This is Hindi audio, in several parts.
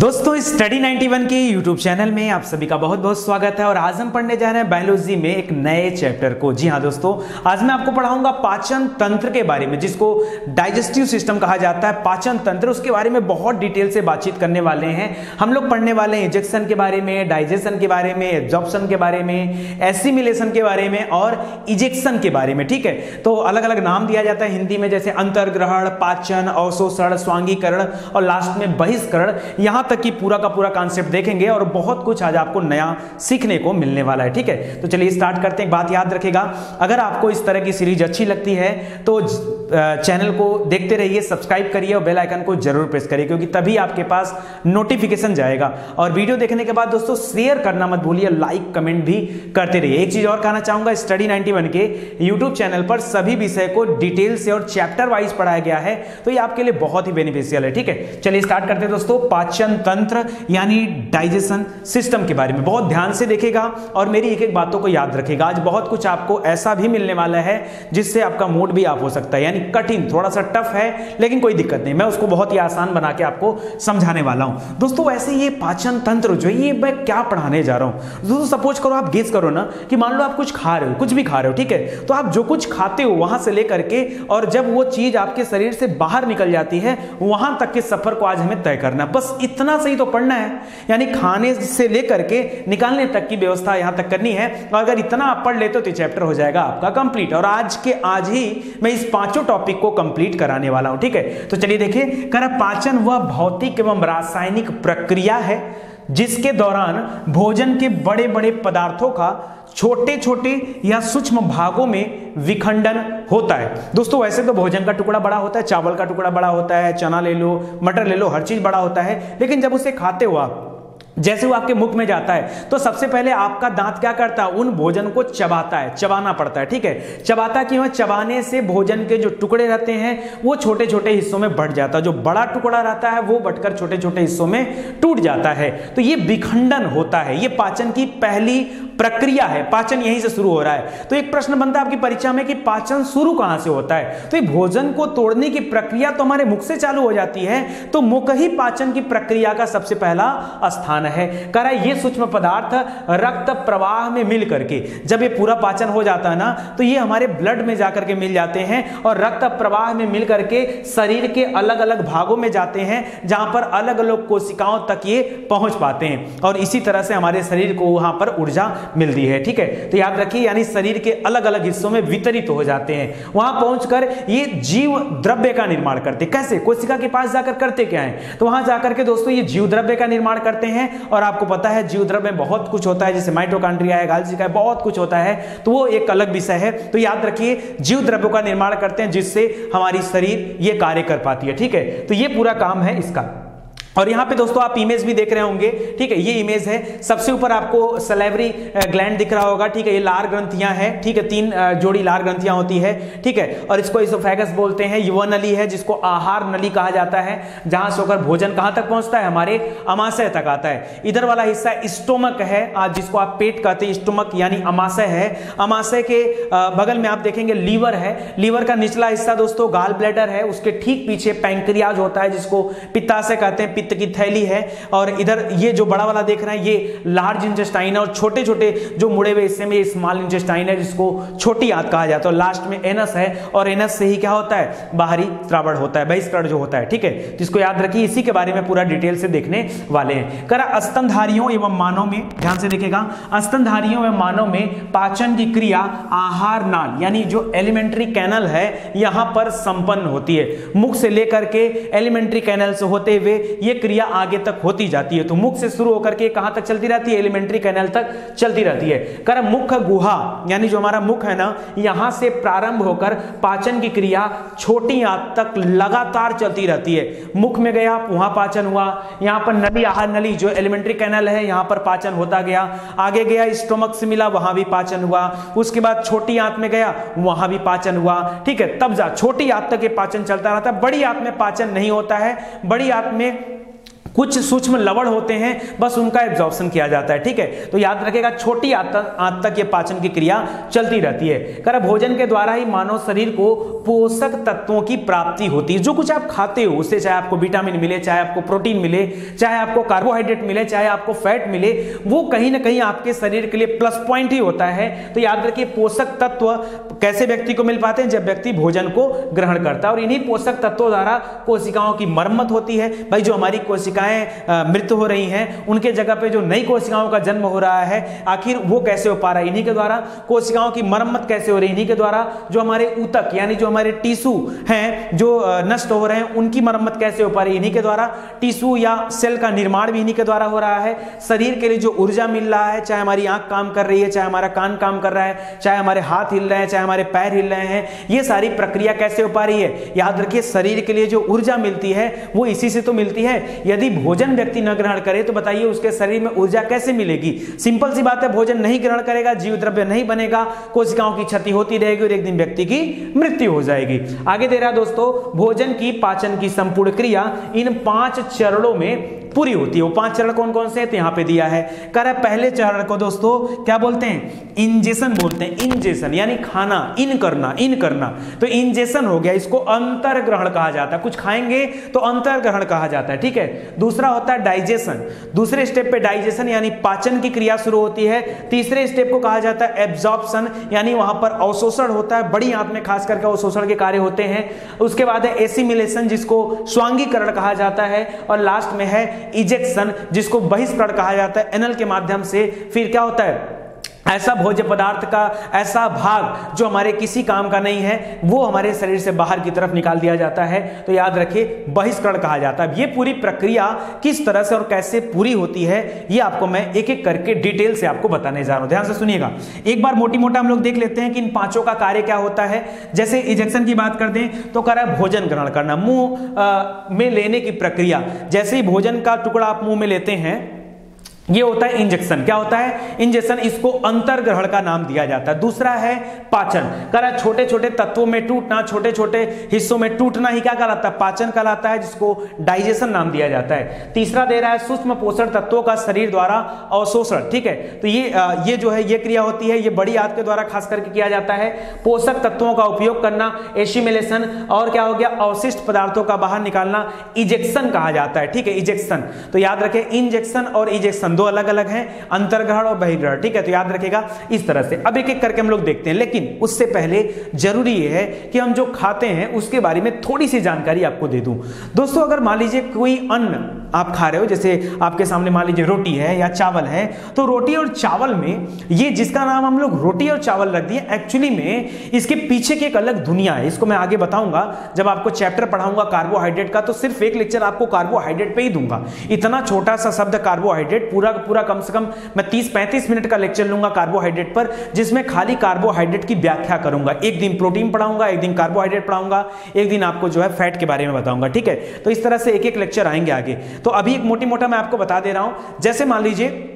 दोस्तों स्टडी 91 के YouTube चैनल में आप सभी का बहुत बहुत स्वागत है और आज हम पढ़ने जा रहे हैं बायोलॉजी में एक नए चैप्टर को। जी हाँ दोस्तों, आज मैं आपको पढ़ाऊंगा पाचन तंत्र के बारे में, जिसको डाइजेस्टिव सिस्टम कहा जाता है। पाचन तंत्र, उसके बारे में बहुत डिटेल से बातचीत करने वाले हैं। हम लोग पढ़ने वाले हैं इंजेक्शन के बारे में, डाइजेशन के बारे में, एब्जॉर्प्शन के बारे में, एसिमिलेशन के बारे में और इजेक्शन के बारे में। ठीक है, तो अलग अलग नाम दिया जाता है हिंदी में, जैसे अंतर्ग्रहण, पाचन, अवशोषण, स्वांगीकरण और लास्ट में बहिष्करण। यहां तक कि पूरा का पूरा कॉन्सेप्ट देखेंगे और बहुत कुछ आज आपको नया सीखने को मिलने वाला है। ठीक है, तो चलिए स्टार्ट करते हैं। एक बात याद रखेगा, अगर आपको इस तरह की सीरीज अच्छी लगती है तो चैनल को देखते रहिए, सब्सक्राइब करिए और बेल आइकन को जरूर प्रेस करिए, क्योंकि तभी आपके पास नोटिफिकेशन जाएगा। और वीडियो देखने के बाद दोस्तों शेयर करना मत भूलिए, लाइक कमेंट भी करते रहिए। एक चीज और कहना चाहूंगा, स्टडी 91 के यूट्यूब चैनल पर सभी विषय को डिटेल से और चैप्टर वाइज पढ़ाया गया है, तो ये आपके लिए बहुत ही बेनिफिशियल है। ठीक है, चलिए स्टार्ट करते हैं दोस्तों। पाचन तंत्र यानी डाइजेशन सिस्टम के बारे में बहुत ध्यान से देखेगा और मेरी एक एक बातों को याद रखेगा। आज बहुत कुछ आपको ऐसा भी मिलने वाला है जिससे आपका मूड भी ऑफ हो सकता है, यानी कठिन, थोड़ा सा टफ है, लेकिन कोई दिक्कत नहीं, मैं उसको बहुत ही आसान बना के आपको समझाने वाला हूं। दोस्तों वैसे ये पाचन तंत्र जो है, ये मैं क्या पढ़ाने जा रहा हूं। दोस्तों सपोज करो, आप गेस करो ना कि मान लो आप कुछ खा रहे हो, कुछ भी खा रहे हो, ठीक है, तो आप जो कुछ खाते हो वहां से लेकर के और जब वो चीज आपके शरीर से बाहर निकल जाती है, वहां तक के सफर को आज हमें तय करना है। बस इतना सही तो पढ़ना है, यानी खाने से लेकर के निकालने तक की व्यवस्था यहां तक करनी है। और अगर इतना आप पढ़ लेते हो तो चैप्टर हो जाएगा आपका कंप्लीट। और आज के आज ही मैं इस पांचों टॉपिक को कंप्लीट कराने वाला हूं। ठीक है, तो चलिए देखिए। पाचन वह भौतिक एवं रासायनिक प्रक्रिया है जिसके दौरान भोजन के बड़े बड़े पदार्थों का छोटे छोटे या सूक्ष्म भागों में विखंडन होता है। दोस्तों वैसे तो भोजन का टुकड़ा बड़ा होता है, चावल का टुकड़ा बड़ा होता है, चना ले लो, मटर ले लो, हर चीज बड़ा होता है, लेकिन जब उसे खाते हो आप, जैसे वो आपके मुख में जाता है तो सबसे पहले आपका दांत क्या करता है, उन भोजन को चबाता है, चबाना पड़ता है। ठीक है, चबाता क्यों है? चबाने से भोजन के जो टुकड़े रहते हैं वो छोटे छोटे हिस्सों में बढ़ जाता है, जो बड़ा टुकड़ा रहता है वो बढ़कर छोटे छोटे हिस्सों में टूट जाता है, तो ये विखंडन होता है। ये पाचन की पहली प्रक्रिया है, पाचन यहीं से शुरू हो रहा है। तो एक प्रश्न बनता है आपकी परीक्षा में कि पाचन शुरू कहां से होता है, तो ये भोजन को तोड़ने की प्रक्रिया तो हमारे मुख से चालू हो जाती है, तो मुख ही पाचन की प्रक्रिया का सबसे पहला स्थान है। कह रहा है ये सूक्ष्म पदार्थ रक्त प्रवाह में मिल करके, जब ये पूरा पाचन हो जाता है ना, तो ये हमारे ब्लड में जाकर के मिल जाते हैं और रक्त प्रवाह में मिल करके शरीर के अलग अलग भागों में जाते हैं, जहां पर अलग अलग कोशिकाओं तक ये पहुंच पाते हैं और इसी तरह से हमारे शरीर को वहां पर ऊर्जा मिलती है। ठीक है, तो याद रखिए, यानी शरीर के अलग अलग हिस्सों में वितरित हो जाते हैं। वहां पहुंचकर ये जीव द्रव्य का निर्माण करते। कैसे? कोशिका के पास जाकर करते क्या है, तो वहां जाकर के दोस्तों ये जीव द्रव्य का निर्माण करते हैं। और आपको पता है जीव द्रव्य में बहुत कुछ होता है, जैसे माइटोकॉन्ड्रिया है, गाल्जी का है, बहुत कुछ होता है, तो वो एक अलग विषय है। तो याद रखिए जीव द्रव्यों का निर्माण करते हैं जिससे हमारी शरीर ये कार्य कर पाती है। ठीक है, तो ये पूरा काम है इसका। और यहाँ पे दोस्तों आप इमेज भी देख रहे होंगे, ठीक है, ये इमेज है। सबसे ऊपर आपको सलेवरी ग्लैंड दिख रहा होगा, ठीक है, ये लार ग्रंथियां हैं, ठीक है, 3 जोड़ी लार ग्रंथियां होती है, ठीक है, और इसको इसोफेगस बोलते हैं। युवा नली है जिसको आहार नली कहा जाता है, जहां से होकर भोजन कहां तक पहुंचता है, हमारे अमाशय तक आता है। इधर वाला हिस्सा स्टोमक है, आज जिसको आप पेट कहते हैं, स्टोमक यानी अमाशय है। अमाशय के बगल में आप देखेंगे लीवर है, लीवर का निचला हिस्सा दोस्तों गाल ब्लैडर है, उसके ठीक पीछे पैंक्रियाज होता है जिसको पित्ताशय कहते हैं, पित्त की थैली है। और इधर ये जो बड़ा वाला देख रहे हैं ये लार्ज इंटेस्टाइन है, और छोटे छोटे जो मुड़े हुए हिस्से में ये स्मॉल इंटेस्टाइन है जिसको छोटी आंत कहा जाता है। लास्ट में एनस है, और एनस से ही क्या होता है, बाहरी श्रावण होता है, बहिष्करण जो होता है। ठीक है, तो इसको याद रखिए, इसी के बारे में पूरा डिटेल से देखने वाले हैं। करा स्तनधारियों एवं मानव में, ध्यान से देखिएगा, स्तनधारियों एवं मानव में पाचन की क्रिया आहार नाल यानी जो एलिमेंट्री कैनल है यहां पर संपन्न होती है। मुख से लेकर के एलिमेंट्री कैनल से होते हुए ये क्रिया आगे तक होती जाती है। तो मुख से शुरू होकर के कहां तक चलती रहती है, एलिमेंट्री कैनल तक चलती रहती है। कर मुख गुहा यानी जो हमारा मुख है ना, यहां से प्रारंभ होकर पाचन की क्रिया छोटी आंत तक लगातार चलती रहती है। मुख में गया, वहां पाचन हुआ, यहां पर नली, आहार नली जो एलिमेंट्री कैनल है यहां पर पाचन होता गया, आगे गया स्टोमक से मिला, वहां भी पाचन हुआ, उसके बाद छोटी आंत में गया, वहां भी पाचन हुआ। ठीक है, तब जा छोटी आंत तक ये पाचन चलता रहता है। बड़ी आंत में पाचन नहीं होता है, बड़ी आंत में कुछ सूक्ष्म लवण होते हैं, बस उनका एब्जॉर्प्शन किया जाता है। ठीक है, तो याद रखेगा छोटी आंत तक ये पाचन की क्रिया चलती रहती है। कर भोजन के द्वारा ही मानव शरीर को पोषक तत्वों की प्राप्ति होती है। जो कुछ आप खाते हो उससे चाहे आपको विटामिन मिले, चाहे आपको प्रोटीन मिले, चाहे आपको कार्बोहाइड्रेट मिले, चाहे आपको फैट मिले, वो कहीं ना कहीं आपके शरीर के लिए प्लस पॉइंट ही होता है। तो याद रखिए पोषक तत्व कैसे व्यक्ति को मिल पाते हैं, जब व्यक्ति भोजन को ग्रहण करता है। और इन्हीं पोषक तत्वों द्वारा कोशिकाओं की मरम्मत होती है। भाई जो हमारी कोशिकाएं मृत हो रही हैं, उनके जगह पे जो नई कोशिकाओं का जन्म हो रहा है, आखिर वो कैसे हो पा रहा है, इन्हीं के द्वारा। कोशिकाओं की मरम्मत कैसे हो रही है, इन्हीं के द्वारा। जो हमारे ऊतक यानी जो हमारे टिश्यू हैं जो नष्ट हो रहे हैं, उनकी मरम्मत कैसे हो पा रही है, इन्हीं के द्वारा। टिश्यू या सेल का निर्माण भी इन्हीं के द्वारा हो रहा है। शरीर के लिए जो ऊर्जा मिल रहा है, चाहे हमारी आंख काम कर रही है, चाहे हमारा कान काम कर रहा है, चाहे हमारे हाथ हिल रहे हैं, चाहे हमारे पैर हिल रहे हैं, ये सारी प्रक्रिया कैसे हो पा रही है। याद रखिए शरीर के लिए जो ऊर्जा मिलती है वो इसी से तो मिलती है। यदि भोजन व्यक्ति न ग्रहण करे तो बताइए उसके शरीर में ऊर्जा कैसे मिलेगी। सिंपल सी बात है, भोजन नहीं ग्रहण करेगा, जीव द्रव्य नहीं बनेगा, कोशिकाओं की क्षति होती रहेगी और एक दिन व्यक्ति की मृत्यु हो जाएगी। आगे दे रहा दोस्तों, भोजन की पाचन की संपूर्ण क्रिया इन 5 चरणों में पूरी होती है। वो 5 चरण कौन कौन से हैं तो यहां पे दिया है। कह रहा है पहले चरण को दोस्तों क्या बोलते हैं, इंजेशन बोलते हैं। इंजेशन यानी खाना, इन करना। तो इंजेशन हो गया, इसको अंतर ग्रहण कहा जाता है। कुछ खाएंगे तो अंतर ग्रहण कहा जाता है। ठीक है, दूसरा होता है डाइजेशन। दूसरे स्टेप पे डाइजेशन यानी पाचन की क्रिया शुरू होती है। तीसरे स्टेप को कहा जाता है एब्जॉर्प्शन, यानी वहां पर अवशोषण होता है। बड़ी आंत में खास करके अवशोषण के कार्य होते हैं। उसके बाद है एसिमिलेशन, जिसको स्वांगीकरण कहा जाता है। और लास्ट में है इजेक्शन, जिसको बहिष्करण कहा जाता है एनल के माध्यम से। फिर क्या होता है, ऐसा भोज्य पदार्थ का ऐसा भाग जो हमारे किसी काम का नहीं है वो हमारे शरीर से बाहर की तरफ निकाल दिया जाता है। तो याद रखिए बहिष्करण कहा जाता है। ये पूरी प्रक्रिया किस तरह से और कैसे पूरी होती है ये आपको मैं एक एक करके डिटेल से आपको बताने जा रहा हूं, ध्यान से सुनिएगा। एक बार मोटी मोटा हम लोग देख लेते हैं कि इन 5 का कार्य क्या होता है। जैसे इजेक्शन की बात कर दें तो कह रहा है भोजन ग्रहण करना, मुंह में लेने की प्रक्रिया। जैसे ही भोजन का टुकड़ा आप मुंह में लेते हैं ये होता है इंजेक्शन। क्या होता है, इंजेक्शन। इसको अंतर्ग्रहण का नाम दिया जाता है। दूसरा है पाचन। कह छोटे छोटे तत्वों में टूटना, छोटे छोटे हिस्सों में टूटना ही क्या कहलाता है, पाचन कहलाता है, जिसको डाइजेशन नाम दिया जाता है। तीसरा दे रहा है सूक्ष्म पोषण तत्वों का शरीर द्वारा अवशोषण। ठीक है, तो ये जो है ये क्रिया होती है, ये बड़ी आंत के द्वारा खास करके किया जाता है। पोषक तत्वों का उपयोग करना एसिमिलेशन। और क्या हो गया, अवशिष्ट पदार्थों का बाहर निकालना इजेक्शन कहा जाता है। ठीक है, इजेक्शन। तो याद रखें इंजेक्शन और इजेक्शन दो अलग अलग हैं, अंतर्ग्रहण और बहिर्ग्रहण। ठीक है, तो याद रखेगा इस तरह से। अब एक एक करके हम लोग देखते हैं, लेकिन उससे पहले जरूरी यह है कि हम जो खाते हैं उसके बारे में थोड़ी सी जानकारी आपको दे दूं। दोस्तों अगर मान लीजिए कोई अन्न आप खा रहे हो, जैसे आपके सामने मान लीजिए रोटी है या चावल है, तो रोटी और चावल में ये जिसका नाम हम लोग रोटी और चावल रख दिए, एक्चुअली में इसके पीछे की एक अलग दुनिया है। इसको मैं आगे बताऊंगा जब आपको चैप्टर पढ़ाऊंगा कार्बोहाइड्रेट का, तो सिर्फ एक लेक्चर आपको कार्बोहाइड्रेट पे ही दूंगा। इतना छोटा सा शब्द कार्बोहाइड्रेट, पूरा कम से कम मैं 30-35 मिनट का लेक्चर लूंगा कार्बोहाइड्रेट पर, जिसमें खाली कार्बोहाइड्रेट की व्याख्या करूंगा। एक दिन प्रोटीन पढ़ाऊंगा, एक दिन कार्बोहाइड्रेट पढ़ाऊंगा, एक दिन आपको जो है फैट के बारे में बताऊंगा। ठीक है, तो इस तरह से एक एक लेक्चर आएंगे आगे। तो अभी एक मोटी मोटा मैं आपको बता दे रहा हूं। जैसे मान लीजिए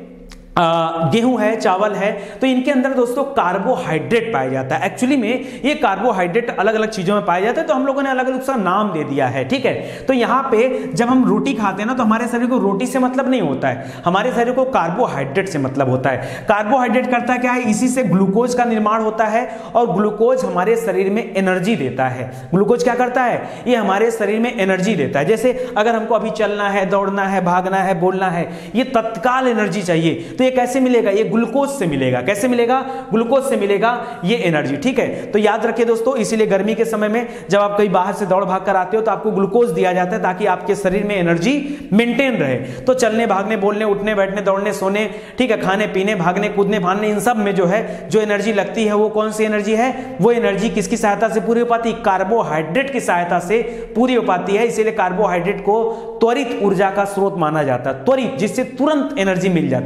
गेहूं है, चावल है, तो इनके अंदर दोस्तों कार्बोहाइड्रेट पाया जाता है। एक्चुअली में ये कार्बोहाइड्रेट अलग अलग चीजों में पाया जाता है, तो हम लोगों ने अलग अलग उसका नाम दे दिया है। ठीक है, तो यहां पे जब हम रोटी खाते हैं ना, तो हमारे शरीर को रोटी से मतलब नहीं होता है, हमारे शरीर को कार्बोहाइड्रेट से मतलब होता है। कार्बोहाइड्रेट करता क्या है, इसी से ग्लूकोज का निर्माण होता है, और ग्लूकोज हमारे शरीर में एनर्जी देता है। ग्लूकोज क्या करता है, ये हमारे शरीर में एनर्जी देता है। जैसे अगर हमको अभी चलना है, दौड़ना है, भागना है, बोलना है, ये तत्काल एनर्जी चाहिए, तो ये कैसे मिलेगा, ये ग्लूकोज से मिलेगा। कैसे मिलेगा, ग्लूकोज से मिलेगा ये एनर्जी। ठीक है, तो याद रखिए दोस्तों, इसीलिए गर्मी के समय में जब आप कहीं बाहर से दौड़ भाग कर आते हो तो आपको ग्लूकोज दिया जाता है, ताकि आपके शरीर में एनर्जी मेंटेन रहे। तो चलने, भागने, बोलने, उठने, बैठने, दौड़ने, सोने, ठीक है, खाने पीने, भागने, कूदने, भागने, इन सब में जो है जो एनर्जी लगती है वो कौन सी एनर्जी है, वो एनर्जी किसकी सहायता से पूरी हो पाती है, कार्बोहाइड्रेट की सहायता से पूरी हो पाती है। इसीलिए कार्बोहाइड्रेट को त्वरित ऊर्जा का स्रोत माना जाता है, त्वरित, जिससे तुरंत एनर्जी मिल जाती है।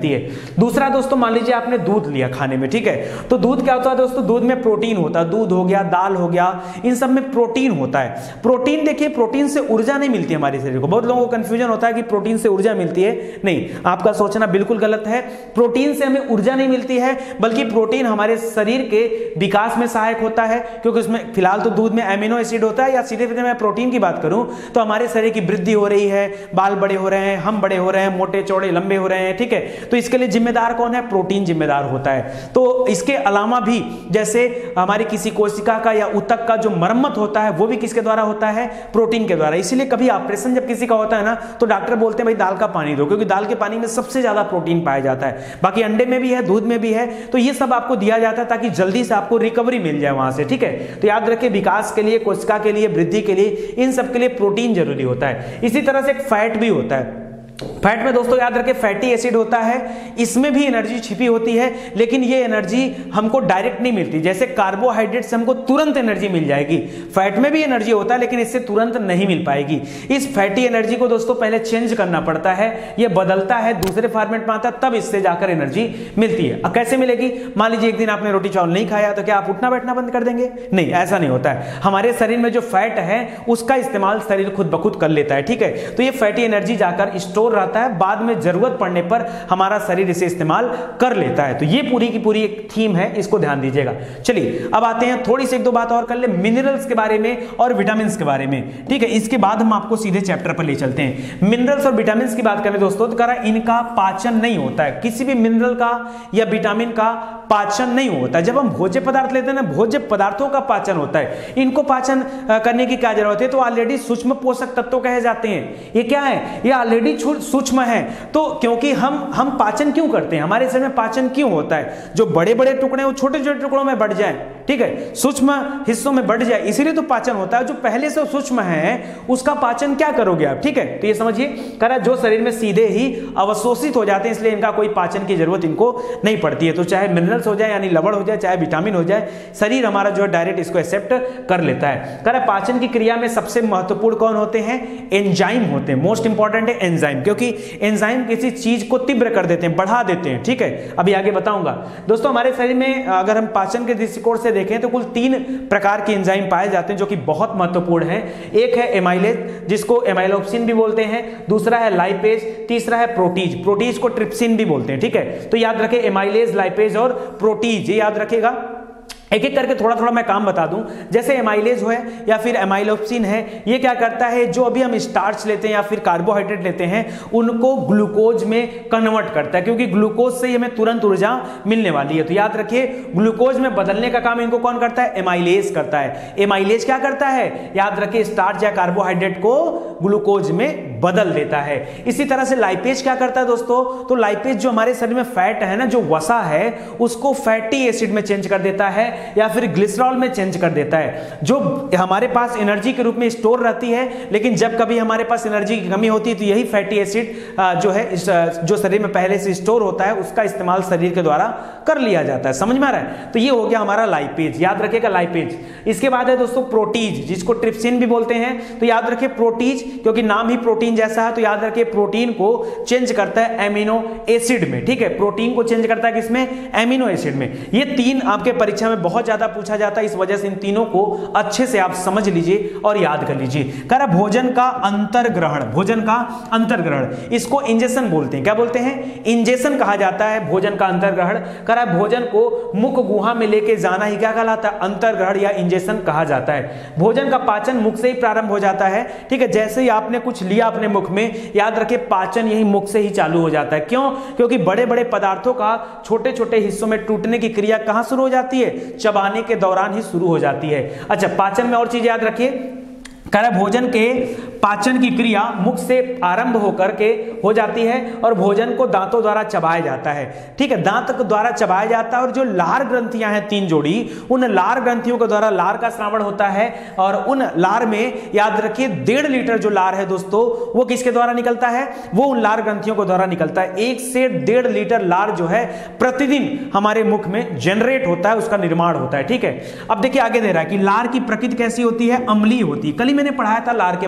दूसरा दोस्तों, मान लीजिए आपने दूध लिया खाने में, ठीक है, तो दूध क्या होता है दोस्तों, दूध में प्रोटीन होता है, दूध हो गया, दाल हो गया, इन सब में प्रोटीन होता है। प्रोटीन देखिए, प्रोटीन से ऊर्जा नहीं मिलती हमारे शरीर को। बहुत लोगों को कंफ्यूजन होता है कि प्रोटीन से ऊर्जा मिलती है, नहीं, आपका सोचना बिल्कुल गलत है। प्रोटीन से हमें ऊर्जा नहीं मिलती है, बल्कि प्रोटीन हमारे शरीर के विकास में सहायक होता है, क्योंकि उसमें फिलहाल तो दूध में एमिनो एसिड होता है, या सीधे सीधे मैं प्रोटीन की बात करूं तो हमारे शरीर की वृद्धि हो रही है, बाल बड़े हो रहे हैं, हम बड़े हो रहे हैं, मोटे चौड़े लंबे हो रहे हैं, ठीक है, तो इसके लिए जिम्मेदार कौन है, प्रोटीन जिम्मेदार होता है। तो इसके अलावा भी जैसे हमारी किसी कोशिका का या ऊतक का जो मरम्मत होता है वो भी किसके द्वारा होता है, प्रोटीन के द्वारा। इसीलिए कभी ऑपरेशन जब किसी का होता है ना, तो डॉक्टर बोलते हैं भाई दाल का पानी दो, क्योंकि दाल के पानी में सबसे ज्यादा प्रोटीन पाया जाता है। बाकी अंडे में भी है, दूध में भी है, तो ये सब आपको दिया जाता है ताकि जल्दी से आपको रिकवरी मिल जाए वहां से, ठीक है। तो याद रखिए, विकास के लिए, कोशिका के लिए, वृद्धि के लिए, इन सब के लिए प्रोटीन जरूरी होता है। इसी तरह से एक फैट भी होता है। फैट में दोस्तों याद रखें, फैटी एसिड होता है, इसमें भी एनर्जी छिपी होती है, लेकिन ये एनर्जी हमको डायरेक्ट नहीं मिलती। जैसे कार्बोहाइड्रेट से हमको तुरंत एनर्जी मिल जाएगी, फैट में भी एनर्जी होता है, लेकिन इससे तुरंत नहीं मिल पाएगी। इस फैटी एनर्जी को दोस्तों पहले चेंज करना पड़ता है, ये बदलता है, दूसरे फॉर्मेट में आता है, तब इससे जाकर एनर्जी मिलती है। अब कैसे मिलेगी, मान लीजिए एक दिन आपने रोटी चावल नहीं खाया, तो क्या आप उठना बैठना बंद कर देंगे? नहीं, ऐसा नहीं होता है। हमारे शरीर में जो फैट है उसका इस्तेमाल शरीर खुद ब खुद कर लेता है, ठीक है। तो ये फैटी एनर्जी जाकर स्टोर रहता है, बाद में जरूरत पड़ने पर हमारा शरीर इसे इस्तेमाल कर लेता है। तो ये पूरी की पूरी एक थीम है, इसको ध्यान दीजिएगा। चलिए अब आते हैं, थोड़ी सी एक दो बात और कर ले मिनरल्स के बारे में और विटामिन के बारे में, ठीक है। इसके बाद हम आपको सीधे चैप्टर पर ले चलते हैं। मिनरल्स और विटामिन की बात करें दोस्तों, तो करा इनका पाचन नहीं होता है, किसी भी मिनरल का या विटामिन का पाचन नहीं होता है। जब हम भोज्य पदार्थ लेते हैं ना, भोज्य पदार्थों का पाचन होता है, इनको पाचन करने की क्या जरूरत है, तो ऑलरेडी सूक्ष्म पोषक तत्व कहे जाते हैं। ये क्या है, ये ऑलरेडी सूक्ष्म है। तो क्योंकि हम पाचन क्यों करते हैं, हमारे शरीर में पाचन क्यों होता है, जो बड़े बड़े टुकड़े वो छोटे छोटे टुकड़ों में बढ़ जाए, ठीक है, सूक्ष्म हिस्सों में बढ़ जाए, इसीलिए तो पाचन होता है। जो पहले से सूक्ष्म है उसका पाचन क्या करोगे आप, ठीक है। तो ये समझिए, करा जो शरीर में सीधे ही अवशोषित हो जाते हैं, इसलिए इनका कोई पाचन की जरूरत इनको नहीं पड़ती है। तो चाहे मिनरल्स हो जाए यानी लवण हो जाए, चाहे विटामिन हो जाए, शरीर हमारा जो है डायरेक्ट इसको एक्सेप्ट कर लेता है। करा पाचन की क्रिया में सबसे महत्वपूर्ण कौन होते हैं, एंजाइम होते हैं। मोस्ट इंपॉर्टेंट है एंजाइम, क्योंकि एंजाइम किसी चीज को तीव्र कर देते हैं, बढ़ा देते हैं, ठीक है। अभी आगे बताऊंगा दोस्तों। हमारे शरीर में अगर हम पाचन के दृष्टिकोण से देखें तो कुल 3 प्रकार के एंजाइम पाए जाते हैं, जो कि बहुत महत्वपूर्ण है। एक है एमाइलेज, जिसको एमाइलोप्सिन भी बोलते हैं, दूसरा है लाइपेज, तीसरा है प्रोटीज। प्रोटीज को ट्रिप्सिन भी बोलते हैं, ठीक है। तो याद रखें, एमाइलेज, लाइपेज और प्रोटीज, ये याद रखेगा। एक एक करके थोड़ा थोड़ा मैं काम बता दूं। जैसे एमाइलेज है या फिर एमाइलोप्सिन है, ये क्या करता है, जो अभी हम स्टार्च लेते हैं या फिर कार्बोहाइड्रेट लेते हैं, उनको ग्लूकोज में कन्वर्ट करता है, क्योंकि ग्लूकोज से हमें तुरंत ऊर्जा मिलने वाली है। तो याद रखिए, ग्लूकोज में बदलने का काम इनको कौन करता है, एमाइलेज करता है। एमाइलेज क्या करता है, याद रखिए, स्टार्च या कार्बोहाइड्रेट को ग्लूकोज में बदल देता है। इसी तरह से लाइपेज क्या करता है दोस्तों, तो लाइपेज जो हमारे शरीर में फैट है ना, जो वसा है, उसको फैटी एसिड में चेंज कर देता है या फिर ग्लिसरॉल में चेंज कर देता है, जो हमारे पास एनर्जी के रूप में स्टोर रहती है। लेकिन जब कभी हमारे पास एनर्जी की कमी होती है, तो यही फैटी एसिड जो है, जो शरीर में पहले से स्टोर होता है, उसका इस्तेमाल शरीर के द्वारा कर लिया जाता है। समझ में आ रहा है। तो ये हो गया हमारा लाइपेज, याद रखिएगा लाइपेज। इसके बाद है दोस्तों प्रोटीज, जिसको ट्रिप्सिन भी बोलते हैं। तो याद रखिए प्रोटीज, क्योंकि नाम ही प्रोटीन जैसा है, तो याद रखिए प्रोटीन को चेंज करता है एमिनो एसिड में, ठीक है। प्रोटीन को चेंज करता है किसमें, एमिनो एसिड में। ये 3 आपके परीक्षा में बहुत ज्यादा पूछा जाता है, इस वजह से इन तीनों को अच्छे से आप समझ लीजिए और याद कर लीजिए। कह रहा भोजन का अंतर्ग्रहण, भोजन का अंतर्ग्रहण, इसको इंजेशन बोलते हैं। क्या बोलते हैं, इंजेशन कहा जाता है भोजन का अंतर्ग्रहण। कह रहा भोजन को मुख गुहा में लेके जाना ही क्या कहलाता है, अंतर्ग्रहण या इंजेशन कहा जाता है। भोजन का पाचन मुख से ही प्रारंभ हो जाता है, ठीक है। जैसे ही आपने कुछ लिया अपने मुख में, याद रखिए पाचन यही मुख से ही चालू हो जाता है। क्यों, क्योंकि बड़े बड़े पदार्थों का छोटे छोटे हिस्सों में टूटने की क्रिया कहां शुरू हो जाती है, चबाने के दौरान ही शुरू हो जाती है। अच्छा, पाचन में और चीज याद रखिए, कह रहा भोजन के पाचन की क्रिया मुख से आरंभ होकर के हो जाती है और भोजन को दांतों द्वारा चबाया जाता है, ठीक है। दांत द्वारा चबाया जाता है और जो लार ग्रंथियां हैं 3 जोड़ी, उन लार ग्रंथियों के द्वारा लार का श्रावण होता है और उन लार में याद रखिए 1.5 लीटर जो लार है दोस्तों, वो किसके द्वारा निकलता है, वो उन लार ग्रंथियों के द्वारा निकलता है। 1 से 1.5 लीटर लार जो है प्रतिदिन हमारे मुख में जनरेट होता है, उसका निर्माण होता है, ठीक है। अब देखिए आगे दे रहा है कि लार की प्रकृति कैसी होती है, अम्लीय होती है। कल ही मैंने पढ़ाया था लार के बारे में।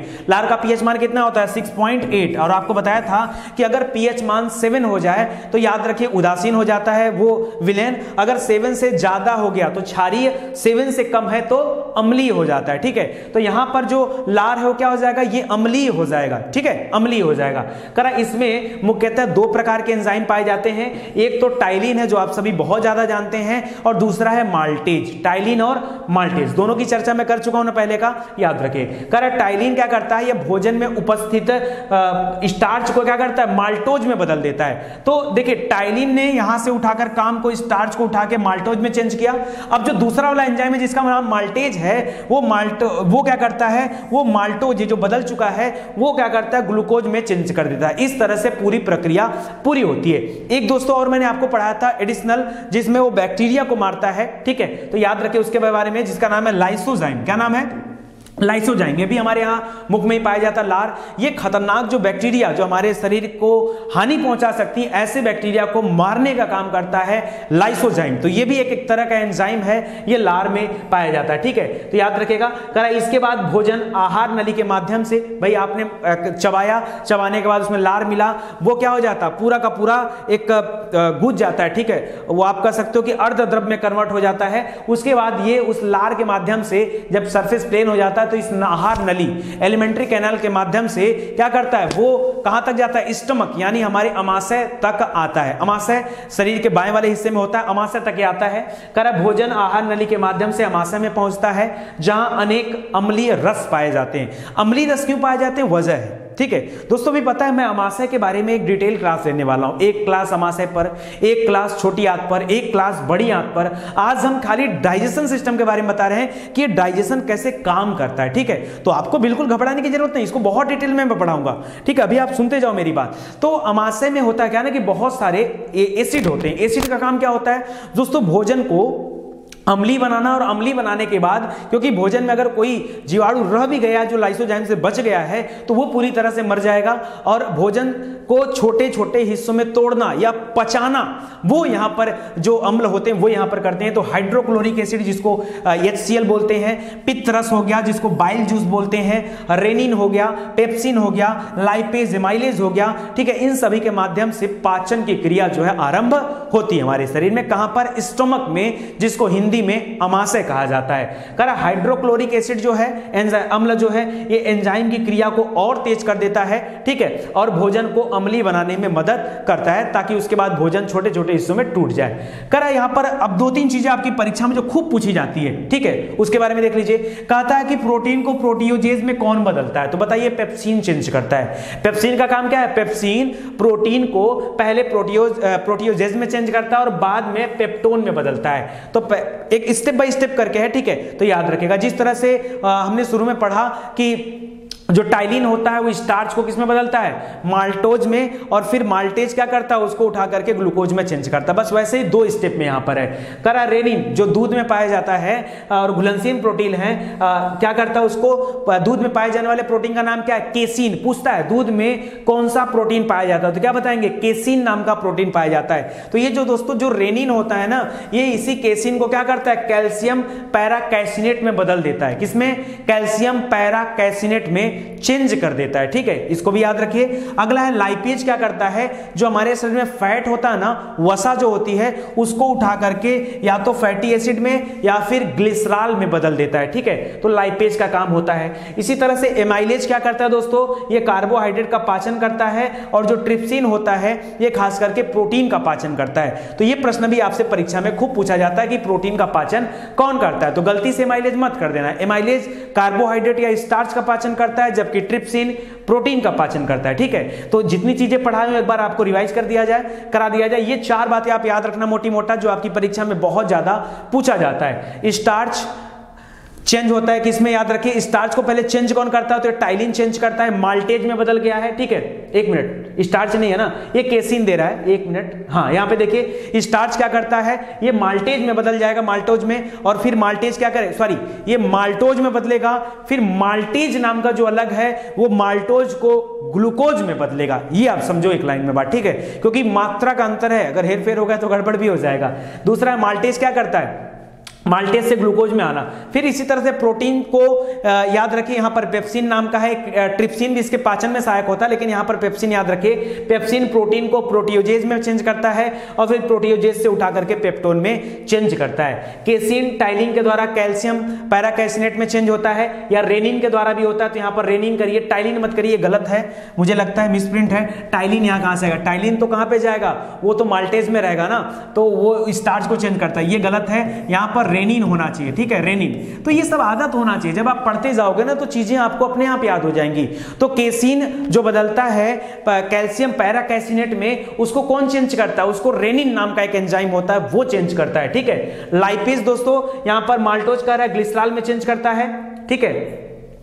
लार का पीएच मान कितना होता है 6.8, और आपको बताया था कि अगर पीएच मान 7 हो जाए तो याद रखिए उदासीन हो जाता है वो विलेन, अगर 7 से ज्यादा हो गया तो क्षारीय, 7 से कम है तो अम्लीय हो जाता है। ठीक है, तो यहां पर जो लार है वो क्या हो जाएगा, ये अम्लीय हो जाएगा। ठीक है, अम्लीय हो जाएगा। करा इसमें मुख्यतः दो प्रकार के एंजाइम पाए जाते हैं, एक तो टाइलिन है जो आप सभी बहुत ज्यादा जानते हैं, और दूसरा है माल्टेज। टाइलिन और माल्टेज दोनों की चर्चा मैं कर चुका हूं ना पहले का, याद रखिए। करा टाइलिन क्या करता है, ये भोजन में उपस्थित स्टार्च को क्या करता है, माल्टोज में बदल देता है। तो देखिए टाइलिन ने यहां से उठाकर काम को, स्टार्च को उठा के माल्टोज में चेंज किया। अब जो दूसरा वाला एंजाइम है जिसका नाम माल्टेज है, वो क्या करता है, वो माल्टोज जो बदल चुका है वो क्या करता है, ग्लूकोज में चेंज कर देता है। इस तरह से पूरी प्रक्रिया पूरी होती है। एक दोस्तों और मैंने आपको पढ़ाया था एडिशनल, जिसमें वो बैक्टीरिया को मारता है। ठीक है, तो याद रखिए उसके बारे में, जिसका नाम है लाइसोजाइम। क्या नाम है, लाइसोजाइम। ये भी हमारे यहाँ मुख में ही पाया जाता है लार। ये खतरनाक जो बैक्टीरिया जो हमारे शरीर को हानि पहुंचा सकती है, ऐसे बैक्टीरिया को मारने का काम करता है लाइसोजाइम। तो ये भी एक तरह का एंजाइम है, ये लार में पाया जाता है। ठीक है, तो याद रखिएगा। इसके बाद भोजन आहार नली के माध्यम से, भाई आपने चबाया, चबाने के बाद उसमें लार मिला, वो क्या हो जाता है, पूरा का पूरा एक गुज जाता है। ठीक है, वो आप कह सकते हो कि अर्धद्रव में कन्वर्ट हो जाता है। उसके बाद ये उस लार के माध्यम से जब सरफेस प्लेन हो जाता है तो इस आहार नली, एलिमेंट्री कैनाल के माध्यम से क्या करता है, वो कहां तक जाता है, स्टमक यानी हमारे अमाशय तक आता है। अमाशय शरीर के बाएं वाले हिस्से में होता है, अमाशय तक आता है। भोजन आहार नली के माध्यम से अमाशय में पहुंचता है, जहां अनेक अम्लीय रस पाए जाते हैं। अम्लीय रस क्यों पाए जाते हैं, वजह है। ठीक है दोस्तों, भी पता है मैं अमाशय के बारे में एक डिटेल क्लास लेने वाला हूं। एक क्लास अमाशय पर, एक क्लास छोटी आंत पर, एक क्लास बड़ी आंत पर। आज हम खाली डाइजेशन सिस्टम के बारे में बता रहे हैं कि डाइजेशन कैसे काम करता है। ठीक है, तो आपको बिल्कुल घबराने की जरूरत नहीं, इसको बहुत डिटेल में मैं पढ़ाऊंगा। ठीक है, अभी आप सुनते जाओ मेरी बात। तो अमाशय में होता क्या ना कि बहुत सारे एसिड होते हैं। एसिड का काम क्या होता है दोस्तों, भोजन को अम्लीय बनाना, और अम्लीय बनाने के बाद क्योंकि भोजन में अगर कोई जीवाणु रह भी गया जो लाइसोजाइम से बच गया है तो वो पूरी तरह से मर जाएगा, और भोजन को छोटे छोटे हिस्सों में तोड़ना या पचाना, वो यहां पर जो अम्ल होते हैं वो यहां पर करते हैं। तो हाइड्रोक्लोरिक एसिड जिसको HCl बोलते हैं, पित्त रस हो गया जिसको बाइल जूस बोलते हैं, रेनिन हो गया, पेप्सिन हो गया, लाइपेज, एमाइलेज हो गया। ठीक है, इन सभी के माध्यम से पाचन की क्रिया जो है आरंभ होती है हमारे शरीर में। कहां पर, स्टमक में, जिसको हिंदी में अमाशय कहा जाता है। हाइड्रोक्लोरिक एसिड जो है, अम्ल जो है, ये एंजाइम की क्रिया को और तेज कर देता है। ठीक है, और भोजन को अम्लीय बनाने में मदद करता है ताकि उसके बाद भोजन छोटे छोटे हिस्सों में टूट जाए। यहां पर अब 2-3 चीजें आपकी परीक्षा में जो खूब पूछी जाती है, ठीक है, उसके बारे में देख लीजिए। कहता है कि प्रोटीन को प्रोटियोजेज में कौन बदलता है, तो बताइए पेप्सिन चेंज करता है। पेप्सिन का काम क्या है, पेप्सिन प्रोटीन को पहले प्रोटियोजेज में चेंज करता है और बाद में पेप्टोन में बदलता है। तो एक स्टेप बाय स्टेप करके है। ठीक है, तो याद रखेगा जिस तरह से हमने शुरू में पढ़ा कि जो टाइलिन होता है वो स्टार्च को किसमें बदलता है, माल्टोज में, और फिर माल्टेज क्या करता है, उसको उठा करके ग्लूकोज में चेंज करता है। बस वैसे ही 2 स्टेप में यहां पर है। रेनिन जो दूध में पाया जाता है और घुलनशील प्रोटीन है, क्या करता है, उसको दूध में पाए जाने वाले प्रोटीन का नाम क्या है, केसीन। पूछता है दूध में कौन सा प्रोटीन पाया जाता है, तो क्या बताएंगे, केसीन नाम का प्रोटीन पाया जाता है। तो ये जो दोस्तों जो रेनिन होता है ना, ये इसी केसीन को क्या करता है, कैल्शियम पैराकैसिनेट में बदल देता है। किसमें, कैल्शियम पैराकैसिनेट में चेंज कर देता है। ठीक है, इसको भी याद रखिए। अगला है लाइपेज, क्या करता है, जो हमारे शरीर में फैट होता है ना, वसा जो होती है, उसको उठा करके या तो फैटी एसिड में या फिर ग्लिसरॉल में बदल देता है। ठीक है, तो लाइपेज का काम होता है। इसी तरह से एमाइलेज क्या करता है दोस्तों, ये कार्बोहाइड्रेट का पाचन करता है, और जो ट्रिप्सिन होता है ये खास करके प्रोटीन का पाचन करता है। तो ये प्रश्न भी आपसे परीक्षा में खूब पूछा जाता है कि प्रोटीन का पाचन कौन करता है, तो गलती से एमाइलेज मत कर देना। एमाइलेज कार्बोहाइड्रेट या स्टार्च का पाचन करता है, जबकि ट्रिप्सिन प्रोटीन का पाचन करता है। ठीक है, तो जितनी चीजें पढ़ाई हूं एक बार आपको रिवाइज करा दिया जाए। ये 4 बातें आप याद रखना मोटी मोटा, जो आपकी परीक्षा में बहुत ज्यादा पूछा जाता है। स्टार्च चेंज होता है किसमें, याद रखिए, स्टार्च को पहले चेंज कौन करता है, तो टाइलिन चेंज करता है, माल्टेज में बदल गया है। ठीक है, 1 मिनट, स्टार्च नहीं है ना, ये केसिन दे रहा है, 1 मिनट। हाँ, यहां पे देखिए स्टार्च क्या करता है, ये माल्टेज में बदल जाएगा, माल्टोज में, और फिर माल्टेज क्या करे, सॉरी, ये माल्टोज में बदलेगा, फिर माल्टेज नाम का जो अलग है वो माल्टोज को ग्लूकोज में बदलेगा। ये आप समझो एक लाइन में बात। ठीक है, क्योंकि मात्रा का अंतर है, अगर हेरफेर हो गया तो गड़बड़ भी हो जाएगा। दूसरा माल्टेज क्या करता है, माल्टेज से ग्लूकोज में आना। फिर इसी तरह से प्रोटीन को याद रखिए, यहाँ पर पेप्सिन नाम का है, ट्रिप्सिन भी इसके पाचन में सहायक होता है, लेकिन यहाँ पर पेप्सिन याद रखिए। पेप्सिन प्रोटीन को प्रोटियोजेज में चेंज करता है और फिर प्रोटियोजेज से उठा करके पेप्टोन में चेंज करता है। केसिन टाइलिन के द्वारा कैल्शियम पैराकैसिनेट में चेंज होता है, या रेनिन के द्वारा भी होता है। तो यहाँ पर रेनिन करिए, टाइलिन मत करिए, गलत है, मुझे लगता है मिसप्रिंट है। टाइलिन यहाँ कहाँ से आएगा? टाइलिन तो कहाँ पे जाएगा? वो तो माल्टेज में रहेगा ना, तो वो स्टार्च को चेंज करता है, ये गलत है। यहाँ पर रेनिन होना चाहिए, ठीक है, रेनिन। तो ये सब आदत होना चाहिए, जब आप पढ़ते जाओगे ना तो चीजें आपको अपने आप याद हो जाएंगी। तो केसिन जो बदलता है कैल्शियम पैराकैसिनेट में, उसको कौन चेंज करता है? उसको रेनिन नाम का एक एंजाइम होता है, वो चेंज करता है, ठीक है। लाइपेज दोस्तों यहां पर माल्टोज का रहा है, ग्लिसरॉल में चेंज करता है, ठीक है।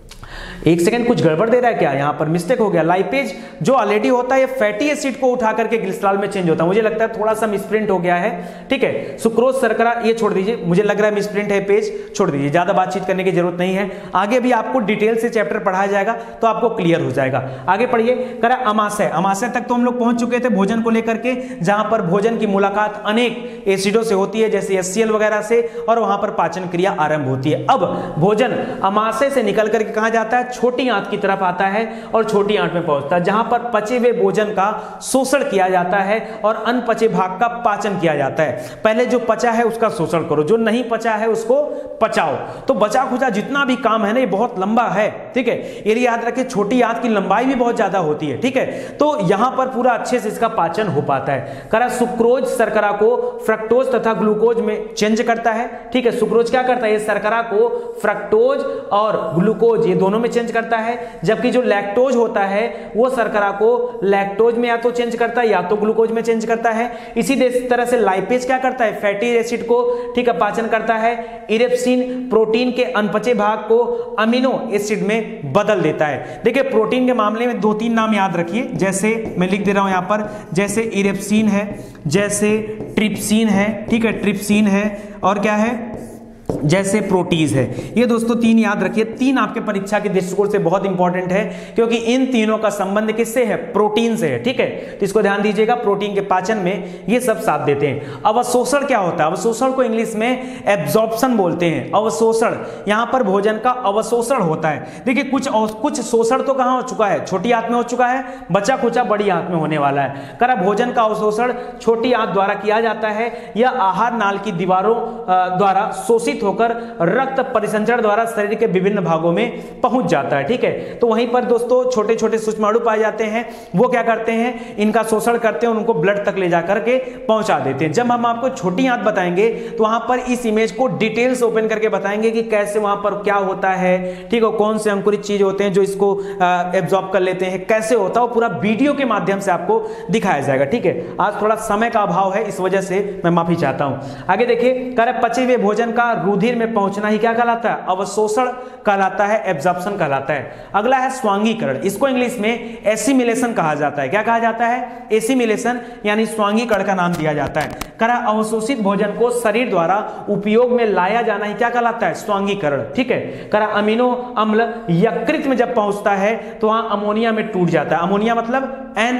एक सेकंड, कुछ गड़बड़ दे रहा है क्या? यहां पर मिस्टेक हो गया। लाइपेज जो ऑलरेडी होता है, ये फैटी एसिड को उठा करके ग्लिसरॉल में चेंज होता है, मुझे लगता है थोड़ा सा मिसप्रिंट हो गया है, ठीक है। सुक्रोज शर्करा, ये छोड़ दीजिए, मुझे लग रहा है मिसप्रिंट है, पेज छोड़ दीजिए, ज्यादा बातचीत करने की जरूरत नहीं है। आगे भी आपको डिटेल से चैप्टर पढ़ाया जाएगा तो आपको क्लियर हो जाएगा। आगे पढ़िए, करा अमाशय। अमाशय तक तो हम लोग पहुंच चुके थे भोजन को लेकर के, जहां पर भोजन की मुलाकात अनेक एसिडों से होती है, जैसे HCl वगैरह से, और वहां पर पाचन क्रिया आरंभ होती है। अब भोजन अमाशय से निकल करके कहां जाता है? छोटी आंत की तरफ आता है और छोटी आंत में पहुंचता है, जहां पर पचे हुए भोजन का शोषण किया जाता है और अनपचे भाग का पाचन किया जाता है। पहले जो पचा है उसका शोषण करो, जो नहीं पचा है उसको पचाओ। तो बचा खुचा जितना भी काम है ना, ये बहुत लंबा है, ठीक है। ये याद रखिए, छोटी आंत की लंबाई भी बहुत ज्यादा होती है, ठीक है। तो यहां पर पूरा अच्छे से इसका पाचन हो पाता है। करा सुक्रोज शर्करा को फ्रक्टोज तथा ग्लूकोज में चेंज करता है, ठीक है। सुक्रोज क्या करता है? ये शर्करा को फ्रक्टोज और ग्लूकोज ये दोनों में चेंज करता है, जबकि जो लैक्टोज होता है वो शर्करा को लैक्टोज में या तो चेंज करता है या तो ग्लूकोज में चेंज करता है। इसी तरह से लाइपेज क्या करता है? फैटी एसिड को, ठीक है, पाचन करता है। इरेप्सिन प्रोटीन के अनपचे भाग को अमीनो एसिड में बदल देता है। देखिए प्रोटीन के मामले में 2-3 नाम याद रखिए, जैसे मैं लिख दे रहा हूं यहां पर, जैसे इरेप्सिन है, जैसे ट्रिप्सिन है, ठीक है, ट्रिप्सिन है, और क्या है? जैसे प्रोटीज है। ये दोस्तों 3 याद रखिए, 3 आपके परीक्षा के दृष्टिकोण से बहुत इंपॉर्टेंट है, क्योंकि इन तीनों का संबंध किससे है? प्रोटीन से है, ठीक है। तो इसको ध्यान दीजिएगा, प्रोटीन के पाचन में ये सब साथ देते हैं। अवशोषण क्या होता है? अवशोषण को इंग्लिश में एब्जॉर्प्शन बोलते हैं। अवशोषण, यहां पर भोजन का अवशोषण होता है। देखिए कुछ शोषण तो कहां हो चुका है? छोटी आंत में हो चुका है, बचा खुचा बड़ी आंत में होने वाला है। करा भोजन का अवशोषण छोटी आंत द्वारा किया जाता है, यह आहार नाल की दीवारों द्वारा शोषित होकर रक्त परिसंचरण द्वारा शरीर के विभिन्न भागों में पहुंच जाता है, ठीक है। तो वहीं पर दोस्तों छोटे छोटे सूक्ष्माणु पाए जाते हैं, वो क्या करते हैं? इनका शोषण करते हैं, उनको ब्लड तक ले जाकर के पहुंचा देते हैं। जब हम आपको छोटी आंत बताएंगे तो वहां पर इस इमेज को डिटेल्स ओपन करके बताएंगे कि कैसे वहां पर क्या होता है, ठीक है, कौन से अंकुरित चीज होते हैं जो इसको एब्जॉर्ब कर लेते हैं, कैसे होता है, वो पूरा वीडियो के माध्यम से आपको दिखाया जाएगा, ठीक है। आज थोड़ा समय का अभाव है, इस वजह से मैं माफी चाहता हूं। आगे देखिए, कह पचे हुए भोजन का रुधिर में पहुंचना ही क्या कहलाता है? अवशोषण कहलाता है, एब्जॉर्प्शन कहलाता है। अगला है स्वांगीकरण, इसको इंग्लिश में एसिमिलेशन कहा जाता है। क्या कहा जाता है? एसिमिलेशन, यानी स्वांगीकरण का नाम दिया जाता है। करा अवशोषित भोजन को शरीर द्वारा उपयोग में लाया जाना ही क्या कहलाता है? स्वांगीकरण, ठीक है। करा अमीनो अम्ल यकृत में जब पहुंचता है तो वहां अमोनिया में टूट जाता है। अमोनिया मतलब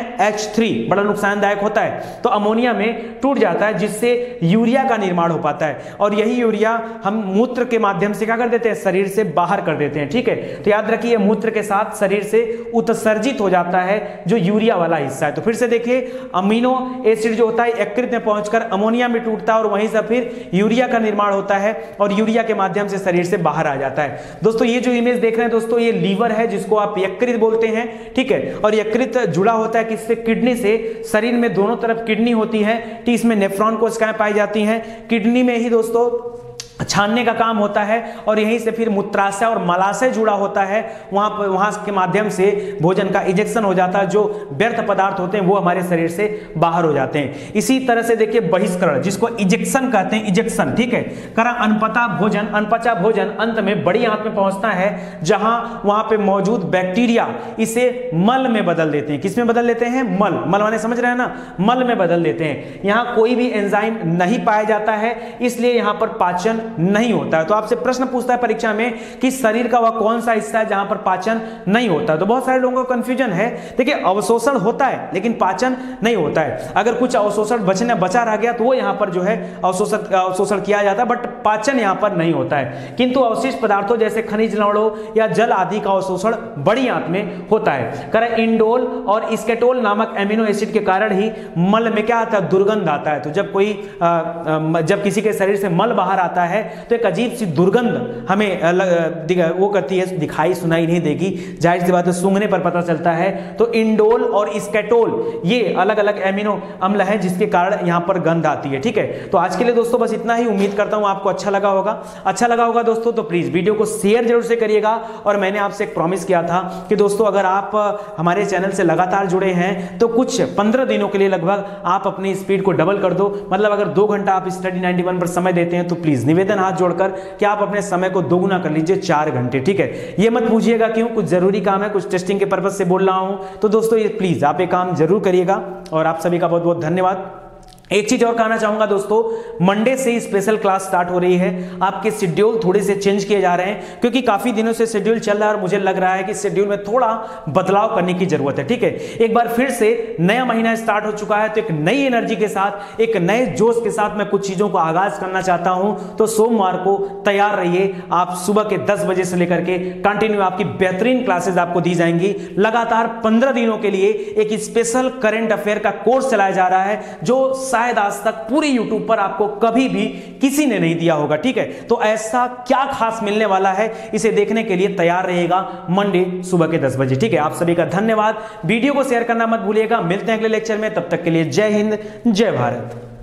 NH3, बड़ा नुकसानदायक होता है, तो अमोनिया में टूट जाता है, जिससे यूरिया का निर्माण हो पाता है, और यही यूरिया हम मूत्र के माध्यम से क्या कर देते हैं? शरीर से बाहर कर देते हैं, ठीक है। तो याद रखिए, मूत्र के साथ शरीर से उत्सर्जित हो जाता है जो यूरिया वाला हिस्सा है। तो फिर से देखिए, अमीनो एसिड जो होता है यकृत में पहुंचकर अमोनिया में टूटता है, और वहीं से फिर यूरिया का निर्माण होता है, और यूरिया के माध्यम से शरीर से बाहर आ जाता है। दोस्तों ये जो इमेज देख रहे हैं दोस्तों, ये लीवर है, जिसको आप यकृत बोलते हैं, ठीक है। और यकृत जुड़ा होता है किससे? किडनी से। शरीर में दोनों तरफ किडनी होती है, ठीक, इसमें नेफ्रॉन कोशिकाएं पाई जाती हैं। किडनी में ही दोस्तों छानने का काम होता है, और यहीं से फिर मूत्राशय और मलाशय जुड़ा होता है, वहां के माध्यम से भोजन का इजेक्शन हो जाता है, जो व्यर्थ पदार्थ होते हैं वो हमारे शरीर से बाहर हो जाते हैं। इसी तरह से देखिए बहिष्करण, जिसको इजेक्शन कहते हैं, इजेक्शन, ठीक है। करा अनपचा भोजन अंत में बड़ी आंत में पहुंचता है, जहां वहां पे मौजूद बैक्टीरिया इसे मल में बदल देते हैं। किस में बदल देते हैं? मल माने समझ रहे हैं ना, मल में बदल देते हैं। यहां कोई भी एंजाइम नहीं पाया जाता है, इसलिए यहां पर पाचन नहीं होता है। तो आपसे प्रश्न पूछता है परीक्षा में कि शरीर का वह कौन सा हिस्सा है जहां पर पाचन नहीं होता है। तो बहुत सारे लोगों को कंफ्यूजन है। देखिए, अवशोषण होता है लेकिन पाचन नहीं होता है। अगर कुछ अवशोषण बचा रह गया तो वो यहां पर जो है अवशोषण किया जाता है, बट पाचन यहां पर नहीं होता है। किंतु अवशिष्ट पदार्थों जैसे खनिज लवणों या जल आदि का अवशोषण बड़ी आंत में होता है। करें, इंडोल और स्केटोल नामक एमिनो एसिड के कारण ही मल में क्या आता है, दुर्गंध आता है। तो जब किसी के शरीर से मल बाहर आता है तो एक अजीब सी दुर्गंध हमें वो करती है, दिखाई सुनाई नहीं देगी, जाहिर सी बात है सूंघने पर पता चलता है। तो इंडोल और स्केटोल ये अलग अलग एमिनो अम्ल है जिसके कारण यहां पर गंध आती है। ठीक है, तो आज के लिए दोस्तों बस इतना ही। उम्मीद करता हूं आपको अच्छा लगा होगा दोस्तों। तो प्लीज वीडियो को शेयर जरूर से करिएगा। और मैंने आपसे एक प्रॉमिस किया था कि दोस्तों अगर आप हमारे चैनल से लगातार जुड़े हैं तो कुछ 15 दिनों के लिए लगभग आप अपनी स्पीड को डबल कर दो। मतलब अगर 2 घंटा आप स्टडी 91 पर समय देते हैं तो प्लीज निवेदन हाथ जोड़कर कि आप अपने समय को दोगुना कर लीजिए, 4 घंटे। ठीक है, ये मत पूछिएगा क्यों, कुछ जरूरी काम है, कुछ टेस्टिंग के पर्पज से बोल रहा हूं। तो दोस्तों ये प्लीज आप ये काम जरूर करिएगा। और आप सभी का बहुत बहुत धन्यवाद। एक चीज और कहना चाहूंगा दोस्तों, मंडे से स्पेशल क्लास स्टार्ट हो रही है। आपके शेड्यूल थोड़े से चेंज किए जा रहे हैं क्योंकि काफी दिनों से शेड्यूल चल रहा है और मुझे लग रहा है कि शेड्यूल में थोड़ा बदलाव करने की जरूरत है। ठीक है, एक बार फिर से नया महीना स्टार्ट हो चुका है तो एक नई एनर्जी के साथ, एक नए जोश के साथ मैं कुछ चीजों को आगाज करना चाहता हूं। तो सोमवार को तैयार रहिए। आप सुबह के 10 बजे से लेकर के कंटिन्यू आपकी बेहतरीन क्लासेस आपको दी जाएंगी। लगातार 15 दिनों के लिए एक स्पेशल करंट अफेयर का कोर्स चलाया जा रहा है जो शायद आज तक पूरी यूट्यूब पर आपको कभी भी किसी ने नहीं दिया होगा। ठीक है, तो ऐसा क्या खास मिलने वाला है, इसे देखने के लिए तैयार रहेगा मंडे सुबह के 10 बजे। ठीक है, आप सभी का धन्यवाद। वीडियो को शेयर करना मत भूलिएगा। मिलते हैं अगले लेक्चर में, तब तक के लिए जय हिंद, जय भारत।